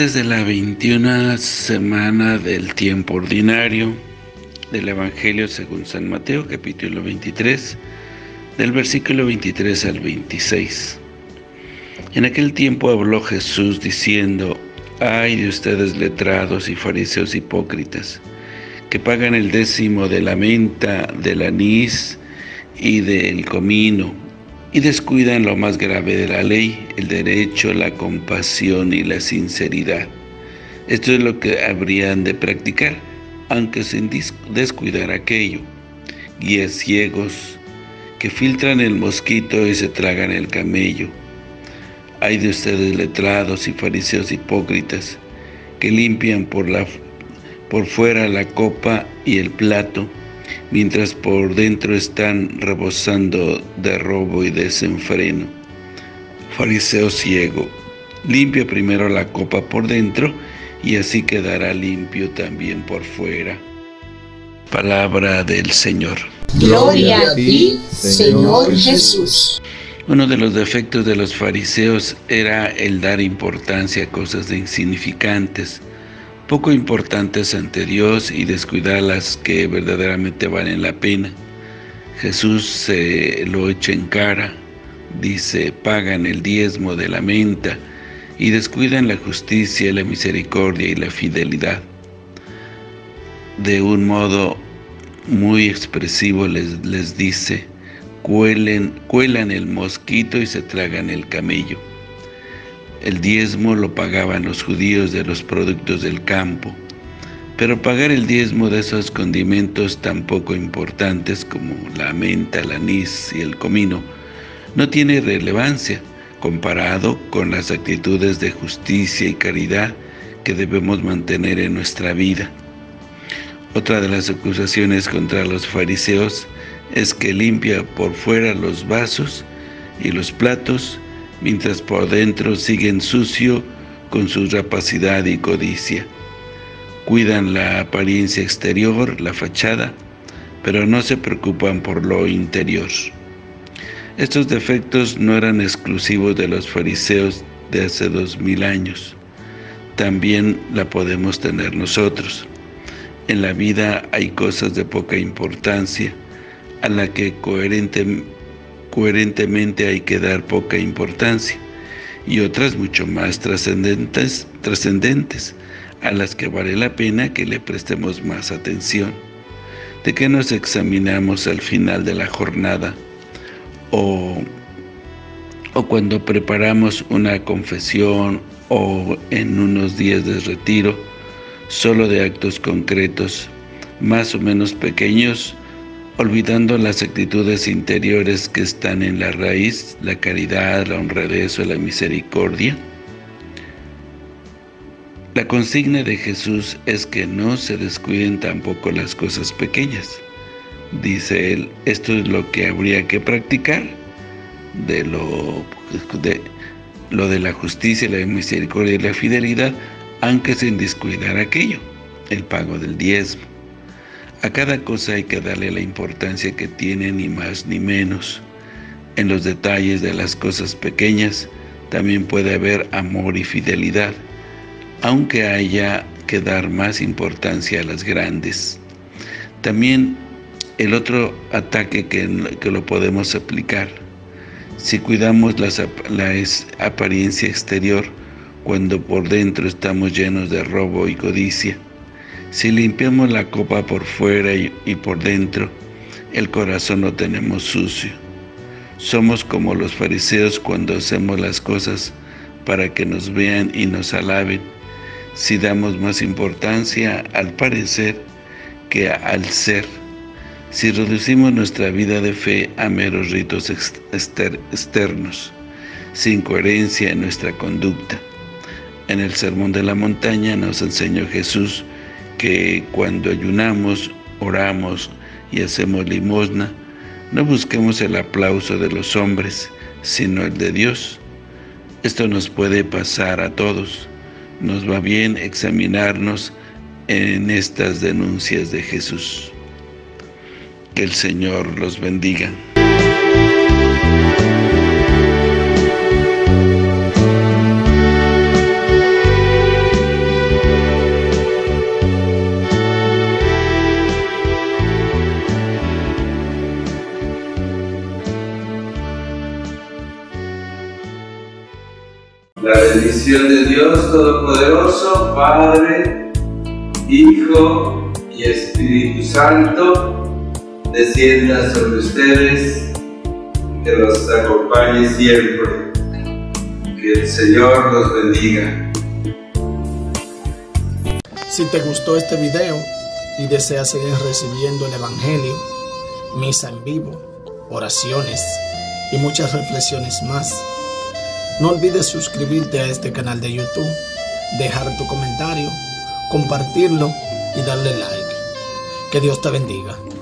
Martes de la 21 semana del tiempo ordinario del Evangelio según San Mateo, capítulo 23, del versículo 23 al 26. En aquel tiempo habló Jesús diciendo: «Ay de ustedes letrados y fariseos hipócritas, que pagan el 10º de la menta, del anís y del comino, y descuidan lo más grave de la ley, el derecho, la compasión y la sinceridad. Esto es lo que habrían de practicar, aunque sin descuidar aquello. Guías ciegos, que filtran el mosquito y se tragan el camello. Ay de ustedes letrados y fariseos hipócritas, que limpian por fuera la copa y el plato, mientras por dentro están rebosando de robo y desenfreno. Fariseo ciego, limpia primero la copa por dentro, y así quedará limpio también por fuera». Palabra del Señor. Gloria a ti, Señor Jesús. Uno de los defectos de los fariseos era el dar importancia a cosas insignificantes, poco importantes ante Dios, y descuidar las que verdaderamente valen la pena. Jesús se lo echa en cara, dice: pagan el 10º de la menta y descuidan la justicia, la misericordia y la fidelidad. De un modo muy expresivo les dice: cuelan el mosquito y se tragan el camello. El 10º lo pagaban los judíos de los productos del campo, pero pagar el 10º de esos condimentos tan poco importantes como la menta, el anís y el comino no tiene relevancia comparado con las actitudes de justicia y caridad que debemos mantener en nuestra vida. Otra de las acusaciones contra los fariseos es que limpia por fuera los vasos y los platos, mientras por dentro siguen sucio con su rapacidad y codicia. Cuidan la apariencia exterior, la fachada, pero no se preocupan por lo interior. Estos defectos no eran exclusivos de los fariseos de hace 2000 años. También la podemos tener nosotros. En la vida hay cosas de poca importancia, a la que coherentemente hay que dar poca importancia, y otras mucho más trascendentes, a las que vale la pena que le prestemos más atención. ¿De qué nos examinamos al final de la jornada? O cuando preparamos una confesión, o en unos días de retiro, solo de actos concretos, más o menos pequeños, olvidando las actitudes interiores que están en la raíz, la caridad, la honradez o la misericordia. La consigna de Jesús es que no se descuiden tampoco las cosas pequeñas. Dice él: esto es lo que habría que practicar, lo de la justicia, la misericordia y la fidelidad, aunque sin descuidar aquello, el pago del 10º. A cada cosa hay que darle la importancia que tiene, ni más ni menos. En los detalles de las cosas pequeñas también puede haber amor y fidelidad, aunque haya que dar más importancia a las grandes. También el otro ataque que lo podemos aplicar: si cuidamos la apariencia exterior cuando por dentro estamos llenos de robo y codicia, si limpiamos la copa por fuera y por dentro, el corazón lo tenemos sucio. Somos como los fariseos cuando hacemos las cosas para que nos vean y nos alaben. Si damos más importancia al parecer que al ser, si reducimos nuestra vida de fe a meros ritos externos, sin coherencia en nuestra conducta. En el Sermón de la Montaña nos enseñó Jesús que cuando ayunamos, oramos y hacemos limosna, no busquemos el aplauso de los hombres, sino el de Dios. Esto nos puede pasar a todos. Nos va bien examinarnos en estas denuncias de Jesús. Que el Señor los bendiga. bendición de Dios Todopoderoso, Padre, Hijo y Espíritu Santo, descienda sobre ustedes, que los acompañe siempre. Que el Señor los bendiga. Si te gustó este video y deseas seguir recibiendo el Evangelio, misa en vivo, oraciones y muchas reflexiones más, no olvides suscribirte a este canal de YouTube, dejar tu comentario, compartirlo y darle like. Que Dios te bendiga.